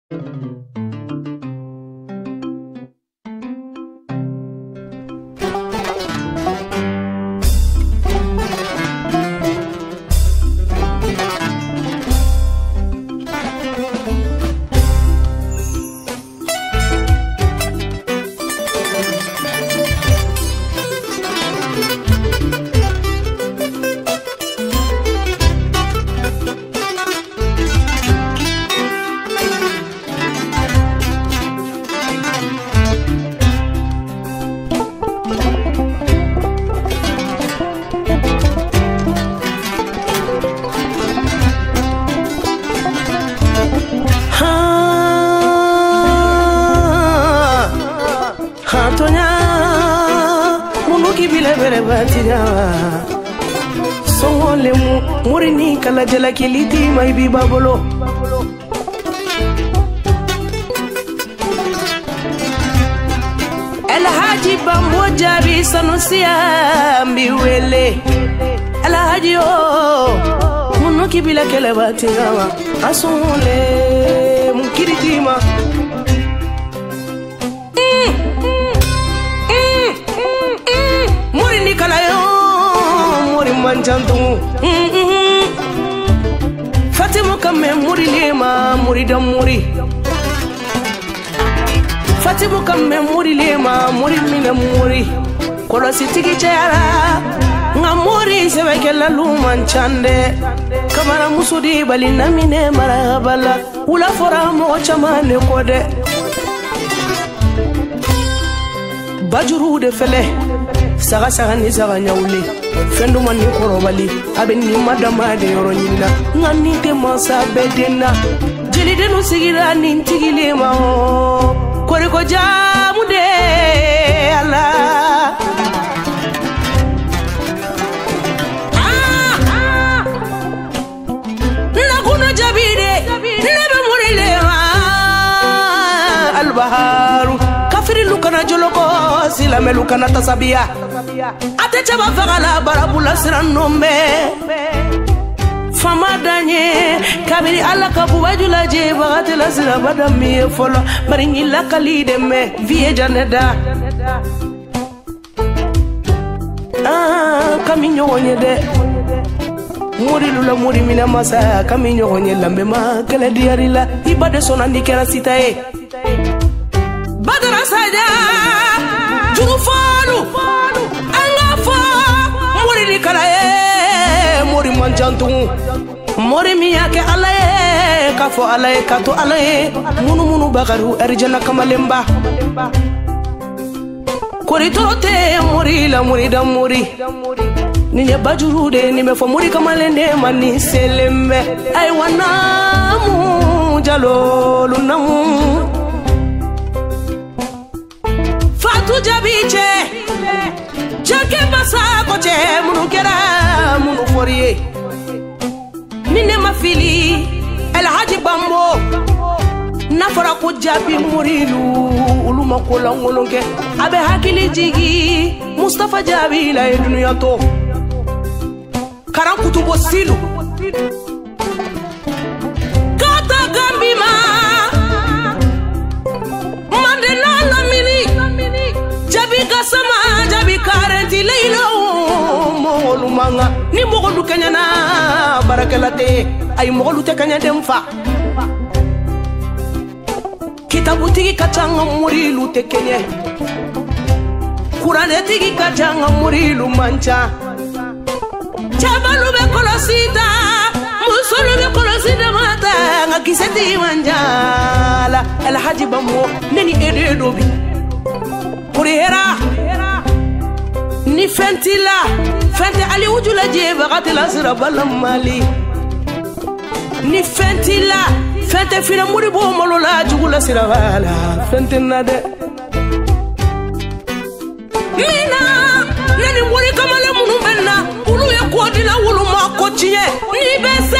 Songole murini kala jala kiliti mai bi babolo El Haji Bambo Jabi Sanusia mbiwele El Haji munuki bila kele batinawa asongole mukiritima murini kala manjantu Fatima kame muri lema muri da muri Fatima kame muri lema muri mina muri Kola sitigi chayara nga muri sebekela luman chande Kamara musudi bali namine marabala Ula fora mo chamane kode Bajuru de fele Saga saga ni saga nyawli Fendo mani korobali Abe ni madama de yoro nyina Ngani te mansa bedena Jeli de no sigira ni ntigile mao Kore ko jamu de Allah Nakuna jabide Nebe murile Al-Baharu Kafiri lukana joloko Sila me lukana tasabia Ate chaba fagala barabula siranombe Fama danye Kabiri ala kabu wajula je Bagate la sirabada miye folo Baringi la kalide me Vie janeda Kami nyonye de Muri lula muri mina masa Kami nyonye lambe ma Kele diari la Ibade sona nikera sitae Badara saja Juru falu Muri kalae muri manjantu muri miyake alae kafo alae kato alae munu bagaru erjana kamalemba kori tote muri la muri da muri ninye bajurude nimefo muri kamalende mani selembe ay wanamu jalolu namu fatu jabiche Jake basa koche munu kera munu forie Nine mafili El Haji Bambo Nafara ko jabi murilu Uluma kola ngolonke Abe hakili jigi Mustafa Jabi la dunia to Karan kutubo silu Kata gambima Mandela lamini Jabi kasama Jabi karenti leilo Mogolu manga Ni mogolu kanyana Barakalate Ay mogolu te kanya demfa Kitabu tigi kachanga murilu te kenye Kurane tigi kachanga murilu mancha Chabalu be kolosita Musolu be kolosita mata Nga kiseti manjala El Haji Bambo Neni ede dobi Kurihera Ni fentila Fente ali ujula jeba Gatila sirabala mali Ni fentila Fente fina muri bo molola Jugula sirabala Fente nade Mina Nani muri kamale munu benna Ulu ya kuadila ulu makochiye Ni bese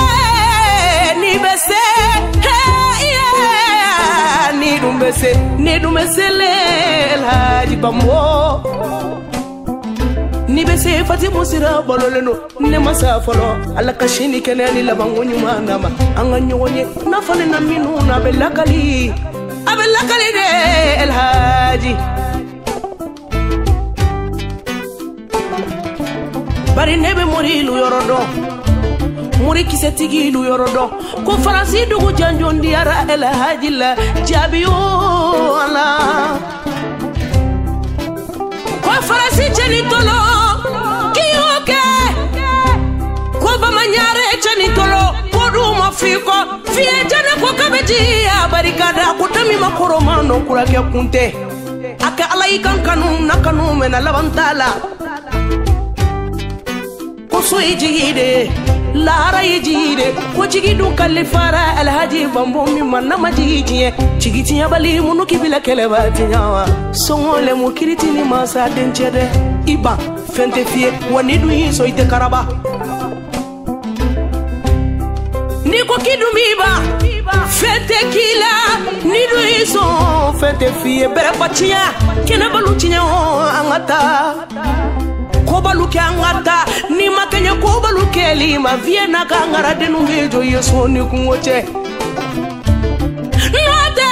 Hey yeah Ni dumbese le El Haji Bambo Ni nibe se fati musira bololeno ne masa folo alla kashini kenani labango nyuma nama anga nyonye na fale na minu na belakali abelakali de El Hadji bari nebe morilu yorodo muri kisetigi lu yorodo ko faransi dugu janjondi ara El Hadji la jabiyo ala ko faransi jeni tolo kiyoke ko bamanyare jeni tolo ko duma fiko fie jana ko kabeji barikada ko tami makoro mano kurake kunte aka alai kankanu nakanu mena labantala ko soyijide lara yijide ko jigidu kalifara El Hadji Bambo mi manna majiji jigitinya bali munu kibila kelebati nyawa songole mu kiritini masa dencede iba fente fie woni du yiso ite karaba niko kidumiba fente kila nidu yiso fente fie berepatia kena balutinya angata kobaluke angata ni makenya kobaluke lima viena kangara denu mejo yeso ni kungoche note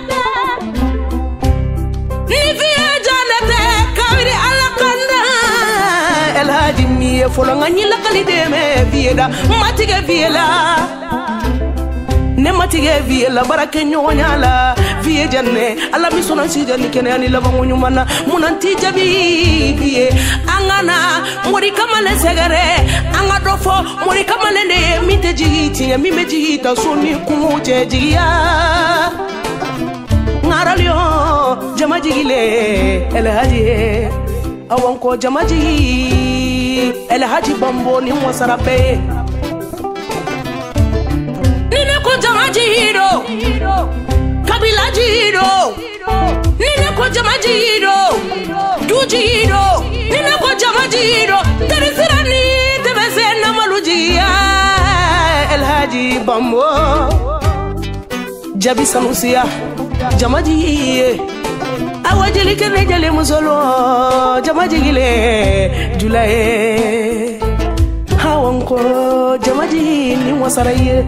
ni vie janete kawiri alakanda El Hadji miye folo nganyila kalideme vieda matige viela ne matige viela barake nyonyala vie janne ala misona sija ni kenani laba munyumana munanti jabi vie angana muri kamale segere anga dofo muri kamale ne mite jigiti ya mime jigita soni kumuje jiya ngaralio jama jigile El Hadji awanko jama jigi El Hadji Bambo ni mwasarabe nine ko jama jiro kabila jiro nine ko jama jiro dujiro nine ko jama jiro terisirani tebese na malujia El Hadji Bambo jabi sanusia jama jiye awajili kene jale musolo jama jigile julae hawanko jama jini wasaraye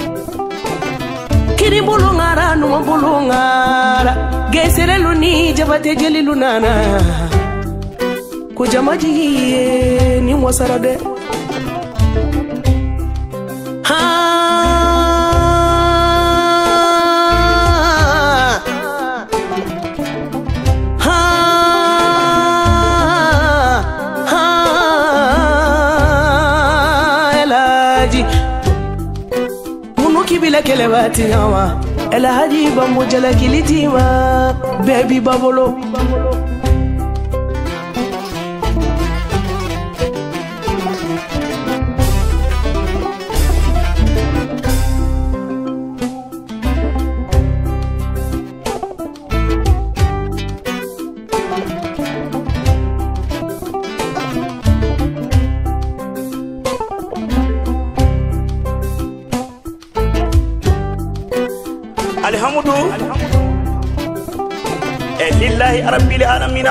kiri bulungara numa bulungara gesere luni jabate jeli lunana ko jama jiye ni wasarade kelebati nyawa El Hadji Bambo jala kilitima baby babolo alhamdu lillahi rabbil alamin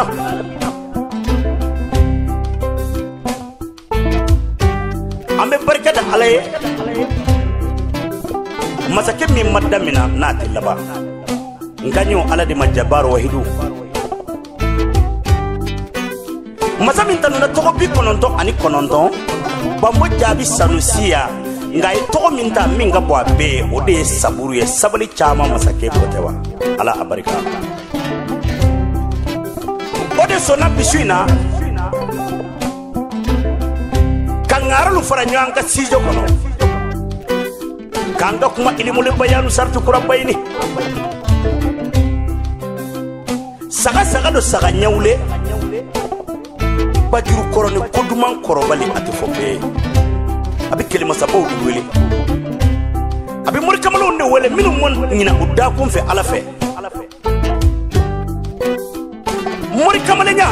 ambe barkata alaye masake mi madamina nati laba nganyo ala de majabar wahidu masamin tanuna to bi kononto ani kononto Bambo jabi sanusia ngai to minta minga boabe ode saburu ye sabali chama masake botewa ala abarika ode sona bisuina kangaralu faranyanga sijo kono kanga kuma ilimule bayanu sartu kurabaini saga do saga nyawle bajiru korone koduman korobali atifobe abi kelima sabaw du wele abi muri kamalo ne wele minum mon nyina udda kum fe ala fe muri kamalenya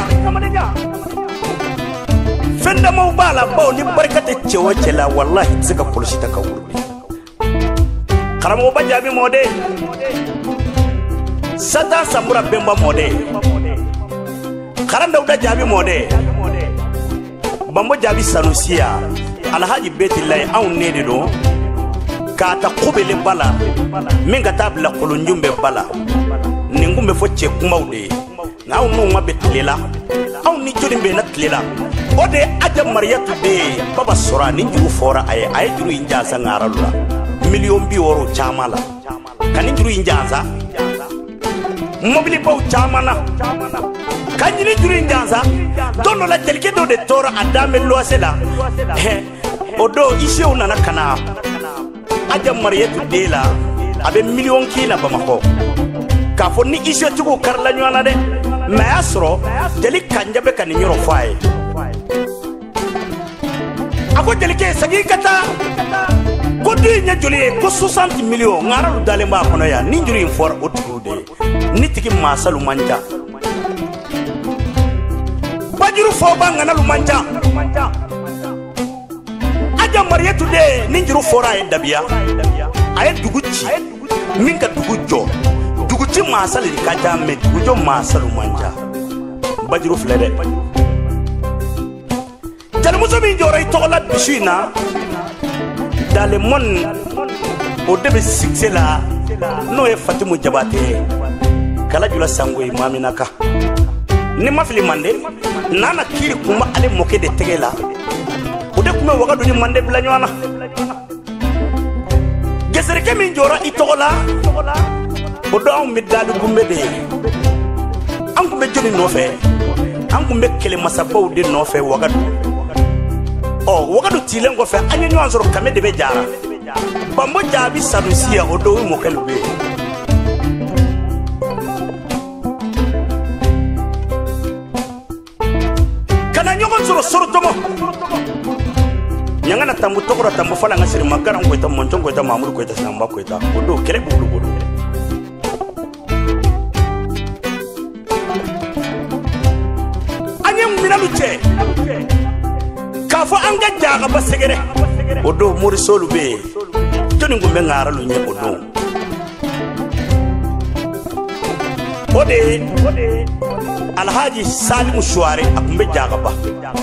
fenda mo bala baw ni barkate cewa cela wallahi zaka polisi ta kawurbi karamo bajabi mode sata samura bemba mode karanda uda jabi mode bambo jabi sanusiya alhaji betillahi aw ne de do ka ta kubele bala min ka tabla kolonjumbe bala ningumbe fo che kumawde ngaw no mabe tlela aw ni jodi be na tlela ode aja mariyatu de baba sura ni juru fora ay juru injaza ngaralula million bi woro chamala kan juru injaza mobili baw chamana kan ni juru injaza dono la telke do de tora adame loasela odo ise unana kana aja mariyatu de la abe million kila bamako ka fo ni ise tugo karla nyana de maestro deli kanjabe kan nyoro fay ako deli ke sagi kata ko di nya joli ko 60 million ngaralu dale ma kono ya ni njuri for otude ni tiki masalu manja bajiru fo banga lu manja aja mariyatu de ni njuru fora e dabia ay duguci min ka dugujo duguci masal di kaja me dugujo masalu manja bajiru flede jan muso min joray tola bishina dale mon o debe siksela no e fatimu jabate kala jula sango maminaka ni mafili mande nana kiri kuma ale moke de tegela o de kuma wagadu ni mande blanywana gesereke min jora itola o do am midalu gumbe de am gumbe joni no fe am gumbe kele masabaw de no fe wagadu wagadu tilengo fe anya nyo anzoro kame de be jara bambo jabi sanusiya o do mo kelbe kana nyogo zoro sorotomo nyangana tambu tokora tambu fala ngasiri magara ko ta monjon ko ta mamuru ko ta samba ko ta o do kele bulu anya minalu che kafo anga jaga basegere odo mori solu be toni ngumbe ngara lu nye odo ode alhaji salim shuare akumbe jaga ba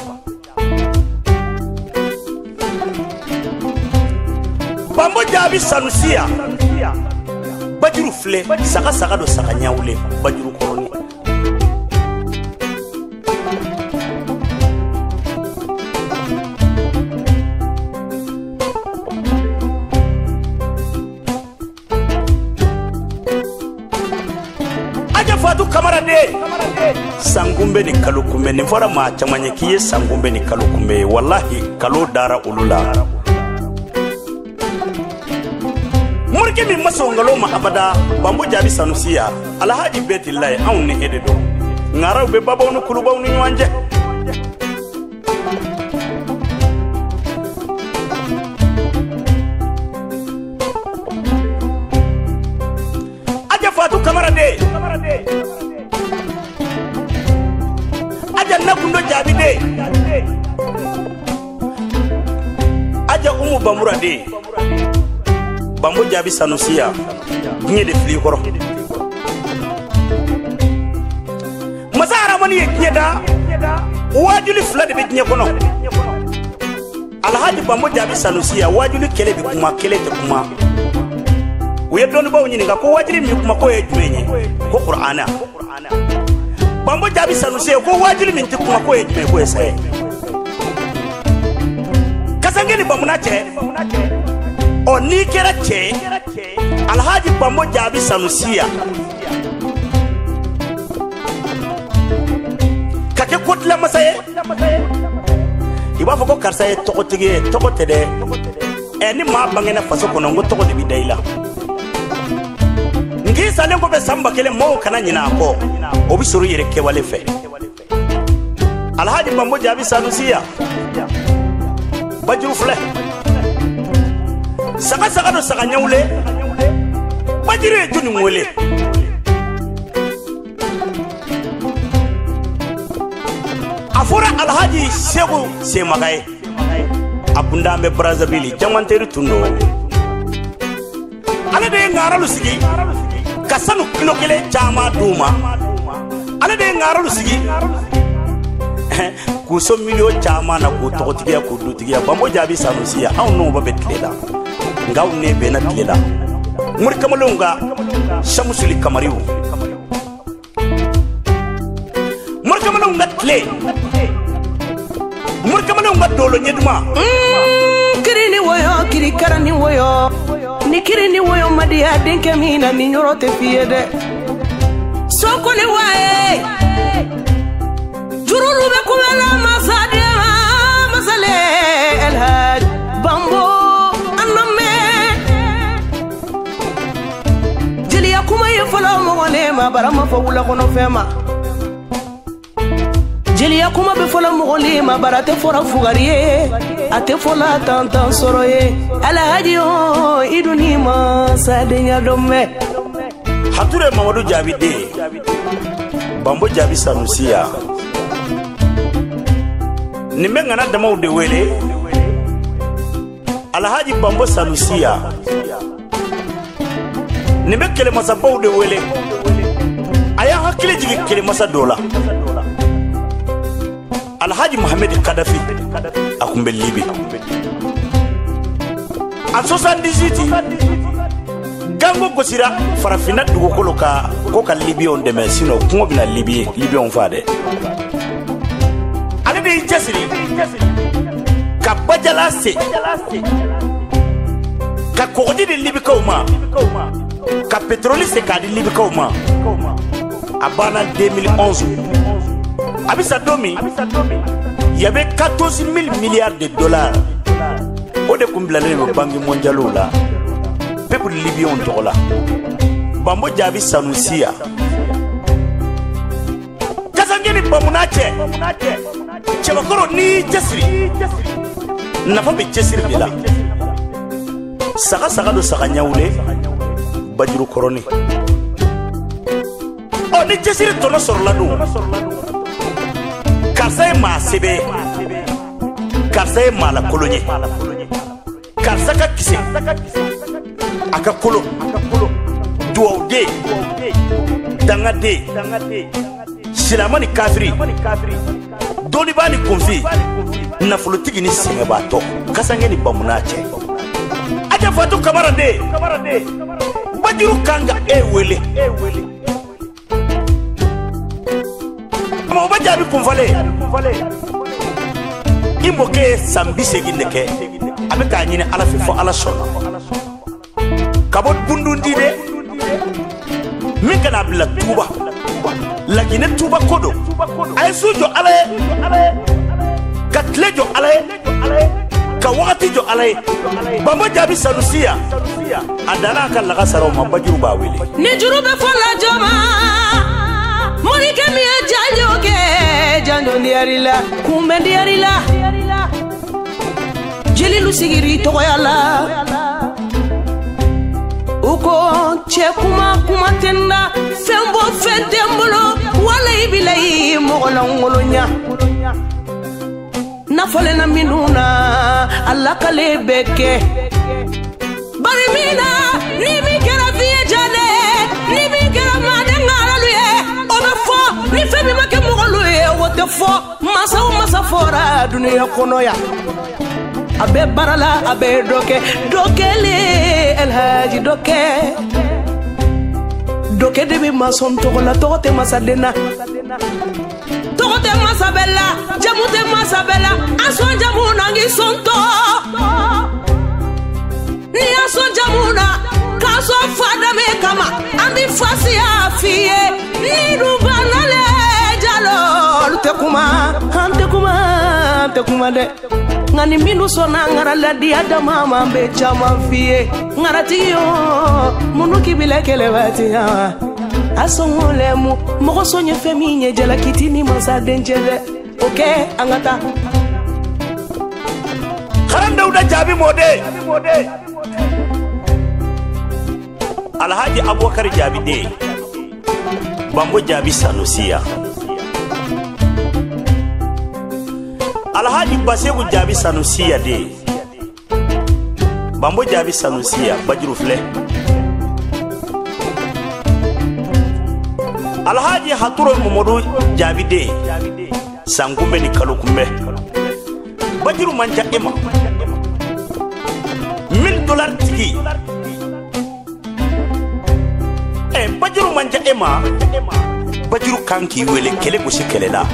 bambo jabi sanusiya bajiru fle saka do saka nyawle bajiru koroni fatu kamara de sangumbe ni kalukumbe ni fora ma chamanye kiye sangumbe ni kalukumbe wallahi kalo dara ulula murke mi masongalo ma abada bambo jabi sanusiya alhaji betillahi awni ededo ngara be babawnu kulubawnu nyanje aja fatu kamara de aja nakundo jabi de aja umu bamura de bambo jabi sanusiya nye de fili koro mazara mani nye da wajuli flade be nye kono alhaji bambo jabi sanusiya wajuli kele bi kuma kele te kuma uye donu ba unyini ko wajili mi kuma ko yejumenye ko qur'ana bambo jabi sanusiya ko wajili mi kuma ko yejume ko esaye kasangeni bamuna che o ni kera che alhaji bambo jabi sanusiya kake kotla masaye iba foko karsaye tokotige tokotede ni ma bangena faso kono ngo tokode bidaila ngi salen ko be samba kele mo kana nyina ko obisuru yere ke wale fe alhaji bambo jabi sanusiya bajuru fle saka do saka nyawle bajire tuni mwele afura alhaji segu semagaye abundambe Brazzaville jamanteri tundo ale de ngaralu sigi kasanu kilo kele chama duma ale de ngaralu sigi kuso milio chama na ku togotigiya ku dutigiya Bambo Jabi Sanusiya aw no ba betlela ngaw ne be na tlela muri kamalunga shamusuli kamariu muri kamalunga tle muri kamalunga dolo nyeduma kirini woyo kiri karani woyo ni kirini woyo madia denke mina ni nyorote fiede soko ni wae jurulu be kumela masade masale elhad Bambo aname jeli yakuma yefala mo wale ma barama fawula kono fema jeli yakuma be fola mo wale ma barate fora fugariye ate fola tantan soroye alhaji o iduni ma sadenya domme hature Mamadou Jabi de Bambo Jabi Sanusiya nimbe ngana dama de wele alhaji Bambo Sanusiya nimbe kele masa baw de wele aya hakile jigi kele masa dola alhaji Mohamed Kadafi akumbe Libi en 78 gango gosira farafina dugukolo ka ko ka Libi on deme sino kungo bina Libi on fade ale de jasiri ka bajala se ka kodi de Libi kauma ka petroli se ka de Libi kauma abana 2011 abisa domi il y avait 14 000 milliards de dollars o de kumbilale be bangi mondialo la peuple libyen tola Bambo Jabi Sanusiya kasangeni bamunache chebakoro ni jasiri nafa be jasiri bila saka do saka nyawle bajuru koroni o ni jasiri tono sorladu karsa ma sebe karsa ma la kolonye karsa ka kise aka kolo duwde dangade silamani kafiri doni bani konfi nafolotigi ni singa bato kasangeni bamunache aja fatu kamara de bajiru kanga wele Bambo Jabi kumfale imboke sambise gindeke abe ka nyine ala fifo ala sona kabot bundundi de mikana bla tuba lakini tuba kodo ay sujo ala katlejo ala ka wakati jo ala Bambo Jabi Sanusiya adana ka laga saro ma bajiru ba wele ni jurube fola jama mori kemi janjoke janjo ndiarila kumbe ndiarila jeli lusigiri togoyala uko che kuma tenda fembo fendembolo wala ibilai mogolongolonya nafale na minuna alla kale beke bari mina ni mi kera vie jane ni mi kera madenga laluye onafo ni femi make mogoluye wote fo masa fora dunia konoya abe barala abe dokele elhaji doke debi mason togola togote masadena togote masabella jamute masabella aso jamuna ngi sonto ni aso jamuna kaso fada me kama ambi fasi afie ni rubanale jalo te kuma de ngani minu sona ngara ladi adama mambe chama fie ngara tiyo munuki bile kelebati ya asongolemu mogo sonye feminye jela kitini masa denjele okay angata Karanda uda Jabi mode Alhaji Abubakar Jabi de Bambo Jabi Sanusiya Alhaji Basegu Jabi Sanusiya de Bambo Jabi Sanusiya bajiru fle Alhaji Haturo Momodu Jabi de sangumbe ni kalukumbe bajiru manja ema $1000 tigi bajiru manja ema bajiru kanki wele kele gusi kele la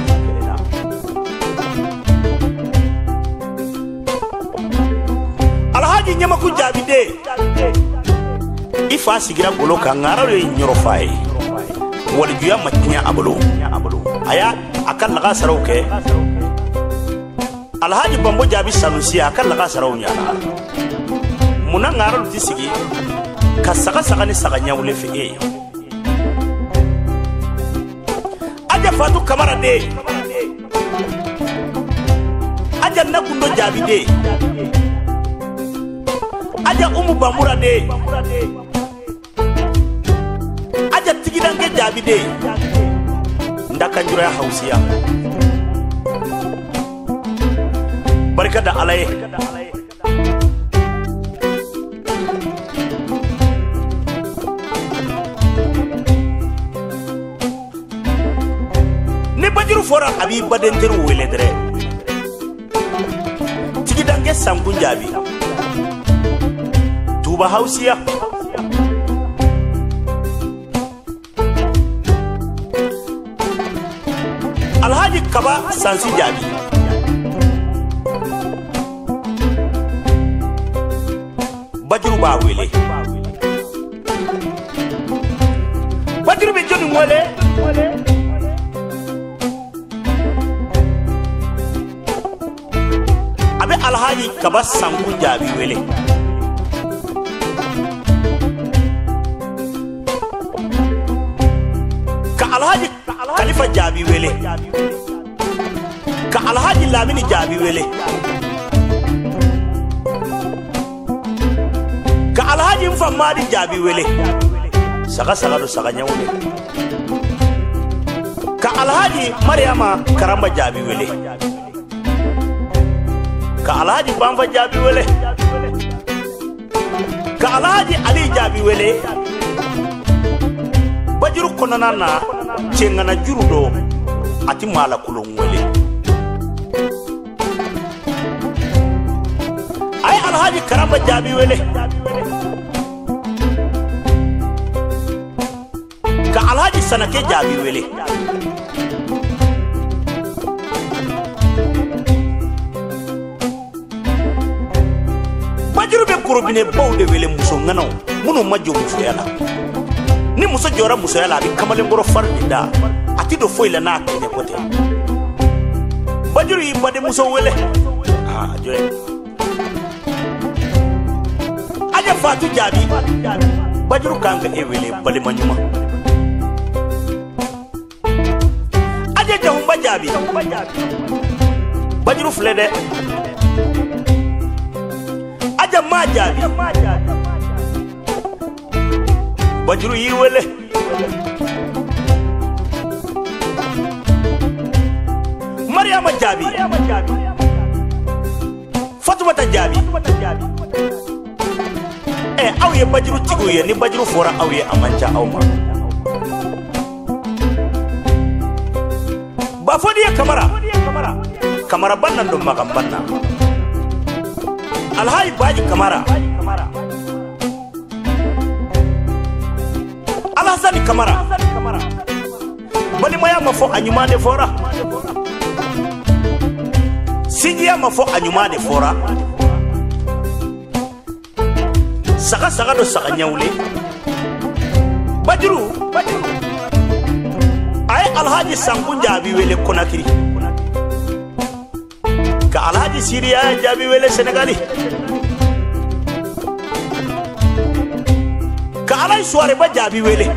alhaji nyama ku jabide ifa sigira golo ka ngaro ye nyoro fay wal juya matnya abulu aya akal laga sarawke alhaji bambo jabi sanusi akal laga sarawnya muna ngaro tisigi ka saga ni saga nyawle fi aja fatu kamara de aja nakundo jabi de aja bamura de aja tigidange jabi de ndaka njura ya hausiya barka da alaye ne bajiru fora abi badenteru wele dere tigidange sangun jabi tuba hausiya alhaji kaba sansi jabi bajiru ba wele bajiru be joni wele abe alhaji kaba sanku jabi wele ka alhaji khalifa jabi wele ka alhaji lamini jabi wele ka alhaji mfamadi jabi wele saga do saga nyawle ka alhaji maryama karamba jabi wele ka alhaji bamba jabi wele ka alhaji ali jabi wele bajiru konana na cengana jurudo ati mala kulon wele ay alhaji karamba jabi wele ka alhaji sanake jabi wele bajiru be kurobine bawde wele muso ngano munu majjo muso yala ni muso jora muso yala bi kamale ngoro farida ati do foila na kene kote bajiru yibade muso wele joy aja fatu jabi bajiru kanga e wele bale manyuma aja jahumba jabi bajiru flede aja ma jabi bajiru yiwele maryama jabi fatumata jabi awye bajiru tiguye ni bajiru fora awye amanja awma ba fodiya kamara banna do magam banna alhaji baji kamara alhasani kamara bali maya mafo anyuma de fora sijiya mafo anyuma de fora saga do saga nyawle bajiru ay alhaji sangun jabi wele konakiri ka alhaji siriya jabi wele senegali ka alay soare ba jabi wele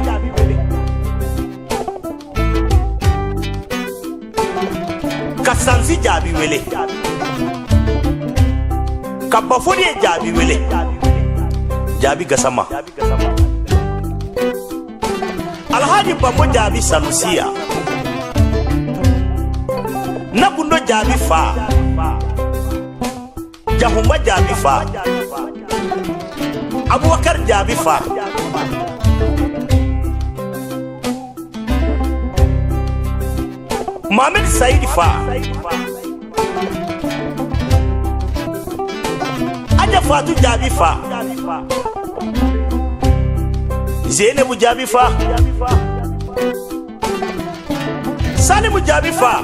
ka sansi jabi wele ka bafodi jabi wele jabi gasama alhaji bambo jabi sanusiya nakundo jabi fa jahumba jabi fa abubakar jabi fa Mohamed Saïd Fa Aja Fatou Jabi Fa Zeynabou Jabi Fa Salimou Jabi Fa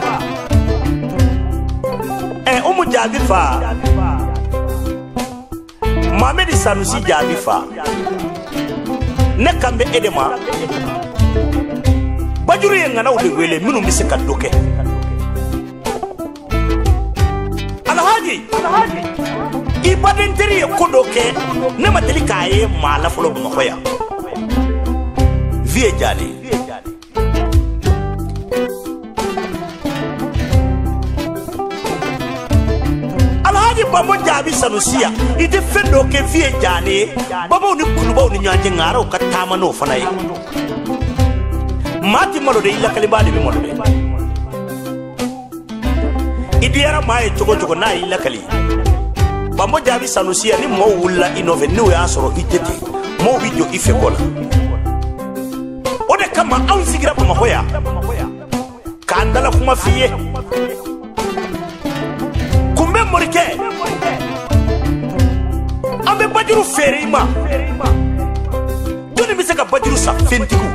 Oumou Jabi Fa Mohamed Sanusi Jabi Fa ne kambe edema bajuru yengana ode wele minu misika doke alhaji ibadenteri ye kodoke ne mateli kaye mala folo bmakoya vie jali alhaji bamo Jabi Sanusiya ite fendo ke vie jali babo ni kuluba ni nyanje ngara o katama no fanaye mati malo de illa kalibali be malo de idiara maye chogo na illa kali bamo Jabi Sanusiya ni mo wulla inove ni we asoro itete mo video ife kola ode kama an sigira ko mahoya kandala kuma fiye kumbe morike ambe bajuru ferima doni misaka bajuru sa fentiku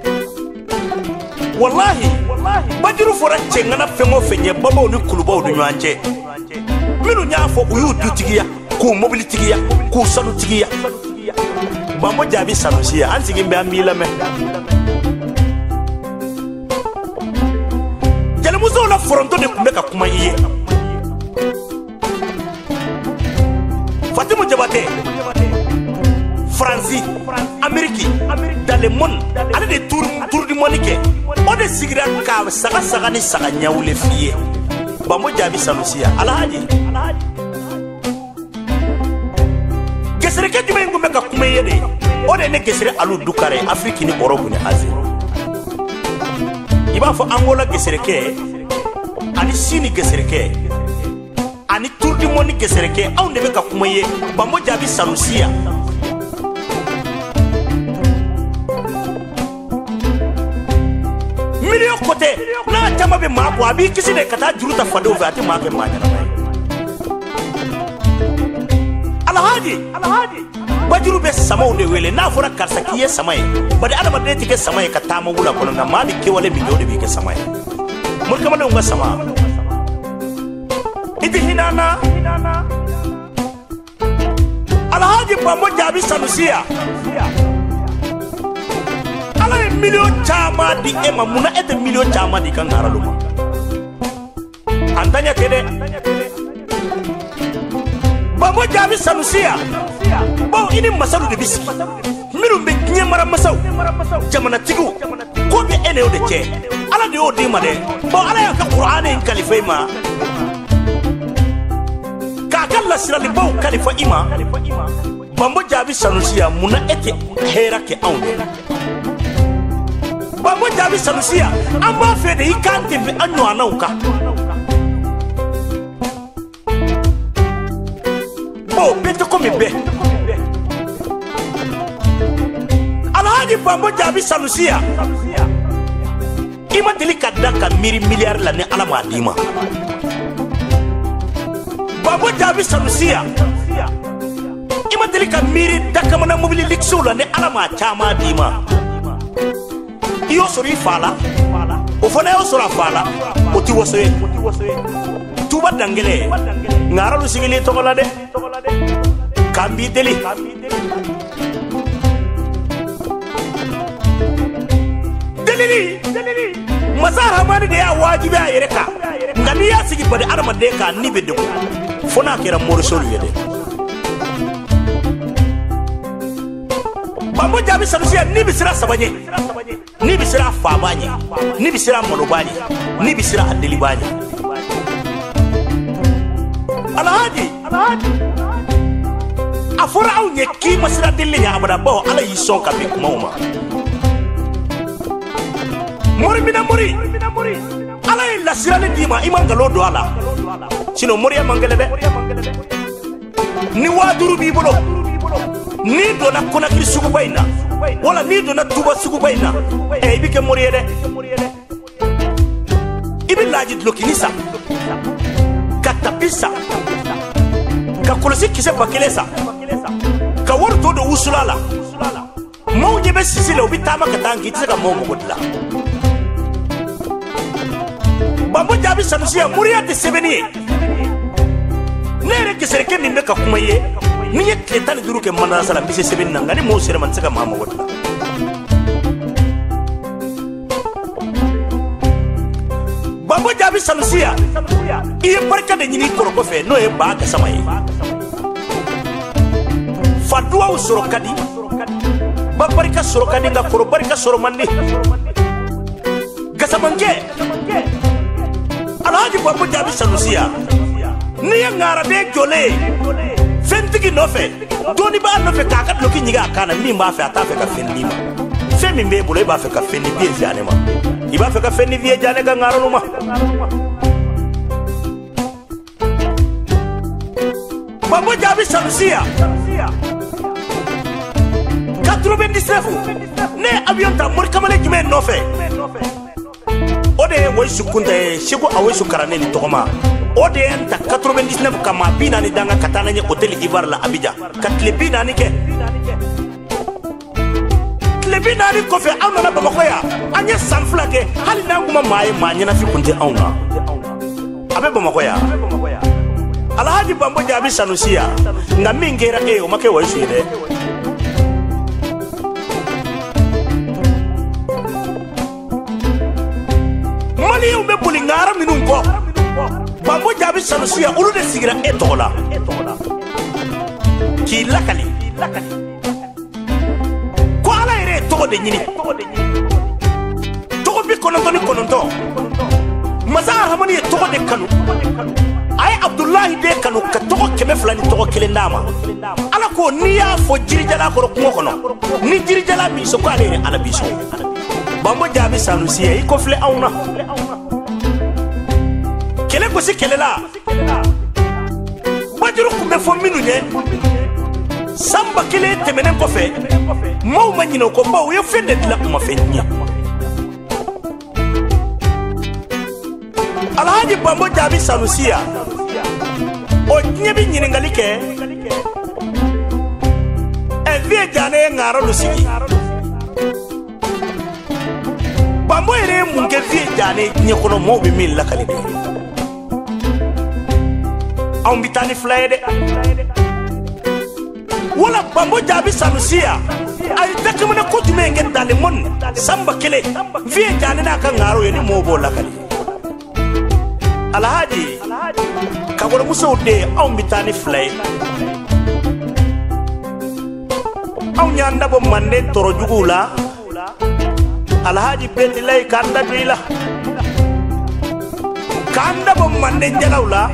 wallahi bajuru fora cengana fengo fenye baba ni kuluba o nyanje minu nyafo uyu dutigiya ku mobilitigiya ku sanu tigiya bamo Jabi Sanusiya ansigi mbe amila me jale muzo la foronto de kumeka kuma iye Fatimou Diabaté France Amérique dans le monde allez des tour du monde ke on de sigira ka saga ni saga nyawle fiye bamo Jabi Sanusiya alhaji gesere ke dime ngumbe ka kuma yede o de ne gesere alu dukare Afrique ni Europe ni Asie iba fo Angola gesere ke ani Sini gesere ke ani tour du monde gesere ke aw ne be ka kuma ye bamo Jabi Sanusiya milieu côté na tama be ma ko abi kisi de kata juruta fado vati ma ke ma nyana alhaji bajuru be samaw de wele na fora karsa kiye samaye bade adama de tike samaye ka tama wula kono na mali ke wale mi de be ke samaye mun kama de sama idi hinana alhaji bamo Jabi Sanusiya ala million chama di ema muna ete million chama di kan haraluma antanya kede bamo Jabi Sanusiya bo ini masalu de bisi mirum be kinye mara masaw jamana tigu ko be ene o de che ala de o de ma de bo ala ya ka qur'ani in kalifa ma ka kala sira de bo kalifa ima bamo Jabi Sanusiya muna ete hera ke aunde bamo Jabi Sanusiya amba fe de ikante be anyo anauka bo bete ko mi be alhaji bamo Jabi Sanusiya ima deli kadaka miri milliard la ne ala ma dima bamo Jabi Sanusiya ima deli ka miri dakamana mobili likso la ne ala ma chama dima iyo sori fala o fana yo sora fala o ti wosoye tuba dangele ngara lu sigili tokola de kambi deli masara mani de ya wajibi a yereka ngani ya sigi bade arama de ka ni be de fona kera moro solu yede bamo Jabi Sanusiya ni bisira sabanye ni bisira fabanye ni bisira monobanye ni bisira adelibanye alhaji afura au nye ki masira dille ya abada bo ala yi son ka be kuma uma mori mina mori ala yi lasira ni dima imangalo do ala sino mori ya mangele de ni waduru bi bolo ni dona kona kiri sugu bayna wala ni dona tuba sugu bayna e bike mori de lajid lokinisa ka tapisa ka kolosi kise bakelesa ka warto do usulala mo nyebe sisile obi tama ka tangi tsaka mo godla Bambo Jabi Sanusi Muria de Seveni Nere kisere ke nimbe ka kuma ye ni ye tletani duru ke manana sala bise Seveni nangani mo sere man tsaka mama wota Bambo Jabi Sanusi iye barka de nyini koroko fe no e ba ka sama ye Fadwa usoro kadi ba barka soro kadi nga koro barka soro manni gasabange Alhaji Bambo Jabi Sanusi ni ngara de jole fentigi nofe doni ba nofe kaka loki nyiga kana mi ba fe ata fe ka fendi ma fe mi be bolo ba fe ka fendi bi fi anema iba fe ka fendi vie jane ga ngara no ma Bambo Jabi Sanusi 99 ne avion ta mor kamale jime nofe ode woy sukunde shigo awoy sukarane ni togoma ode enta 99 kama bina ni danga katana ni hotel Ivar la Abidjan katle bina ni ke klebina ni ko fe awna na baba koya anya sanflake hali na nguma maye manyana fi kunte awna abe baba koya Alhaji Bambo Jabi Sanusi nga mingera o make woy suide Mali ube bulingara minungo Bambo Jabi Sanusi ulu de sigira etola ki lakali ko ala ere to de nyini to bi kononto mazar hamani to de kanu ay Abdullahi de kanu ka to keme flani to kele ndama ala ko niya fo jirijala ko ko kono ni jirijala bi so ko ale ala bi so Bambo Jabi Sanusi yi ko fle awna kele ko si kele la bajuru ko be fo minu ne samba kele temenen ko fe mo ma nyino ko bawo yo fende la ma fe nyi Alhaji Bambo Jabi Sanusi o nyebi nyini ngalike e vie jane ngaro lusigi Bambo ere munge vie jane nyekono mo be min la kalide on bitani flaide wala Bambo Jabi Sanusi ay takamana ko tume ngen dale mon samba kele vie jane na ka ngaro yeni mo bo la kalide Alhaji kagoro muso de on bitani flaide on nyanda bo mande toro jugula Alhaji beti lay kanda bila kanda bo mande jalawla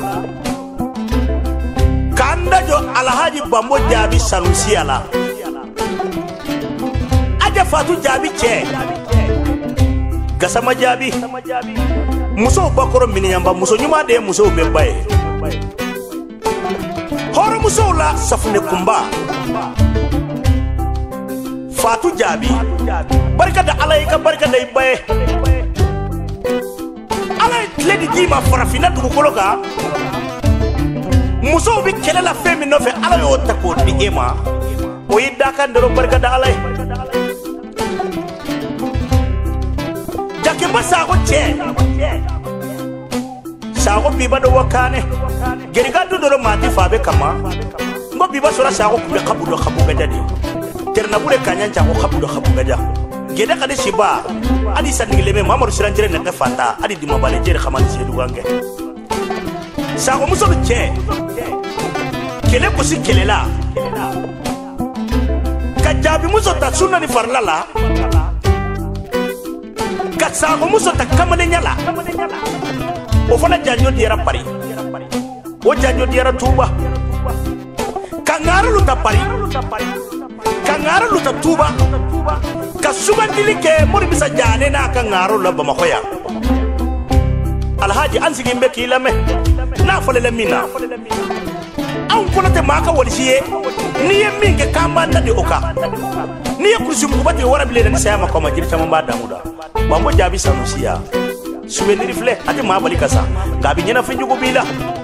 kanda jo Alhaji Bambo Jabi Sanusi ala aja Fatu Jabi che gasama Jabi muso bakoro mininyamba muso nyuma de muso bebaye horo muso la safune kumba Fatu Jabi barka da alayka barka da ibaye alay tledi dima farafina dugu koloka muso bi kele la femi no fe alay o tako di ema o yidda kan do barka da alay jakke ba sa ko che sa ko biba do wakane geri ga do do mati fabe kama ngo biba sura sa ko be kabudo kabuga jadi terna bule kanyanja ko kabudo kabuga jadi gede kade shiba adi sanigileme Mamadou Siranjere ne fata adi di mabale jere xamani sedu wange sa ko muso che kele ko si kele la ka Jabi muso ta sunna ni farla la ka sa ko muso ta kamane nyala o fana janyo diara pari o janyo diara tuba ka ngaro lu ta pari ka ngaro lu ta tuba ka sugandili ke mori bisa jane na ka ngaro la bamakoya Alhaji ansigi mbe kilame na folele mina an konate maka walisiye ni ye minge kambanda de oka ni ye kursi mukubati warabile na saya makoma jiri chama ba damuda Bambo Jabi Sanusi souvenir filɛ a tɛ maa bali ka sa nka a bɛ ɲɛnafɛnjugu b'i la